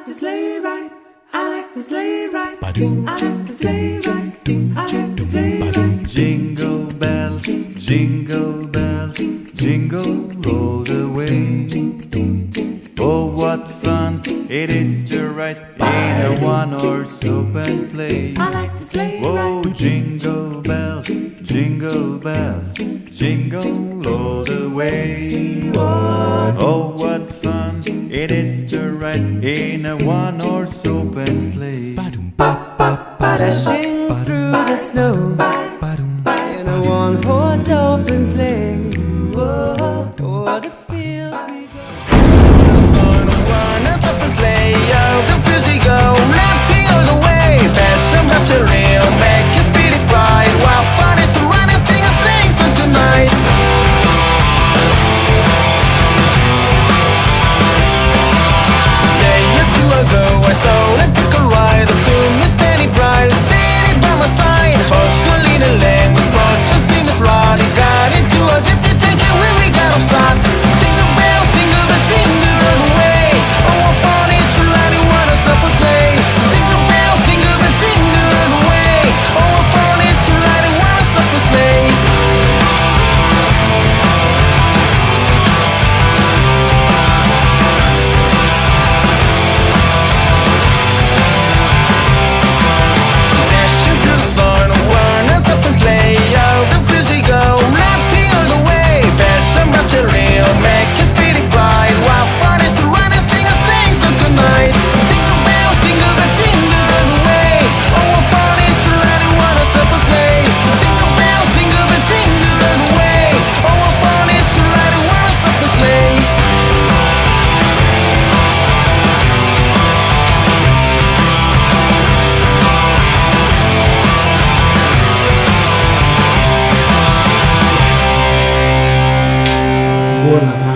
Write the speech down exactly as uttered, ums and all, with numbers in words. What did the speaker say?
to sleigh ride. I like to sleigh ride. I like to sleigh ride. I like to sleigh ride. Jingle bells, jingle bells, jingle all the way. Oh, what fun it is to ride in a one-horse open sleigh. I like to sleigh Oh, ride. jingle bells, jingle bells, jingle all the way. Oh, what fun it is to ride in a one-horse open sleigh. Dashing through the snow in a one-horse open sleigh. Whoa, o'er the fields we go. On a one-horse open sleigh, over the fields we go. Laughing all the way, past some rapture rail, make your spirit bright. While fun is to run and sing a sleighing song tonight. A day or two ago, I saw and took a ride. The film is Penny Bride, sitting by my side. Horse will lead a lane, was brought to see Miss Roddy. Got into a gypsy pink and when we got upset. Single bell, single bell, single all the way. Oh, what fun is to ride in one horse open sleigh. Single bell, single bell, single all the way. Oh, what fun is to ride in one horse open sleigh. Dashes to the start of one horse open sleigh. Out the fields we go, laughing all the way. Past some rapture rail, make your spirit bright. While fun is to run and sing a sleighing song tonight. Single bell, single bell, single all the way. Oh, what fun is to ride in one horse open sleigh. Single bell, single bell, single all the way. Oh, what fun is to ride in one horse open sleigh. Buon Natale.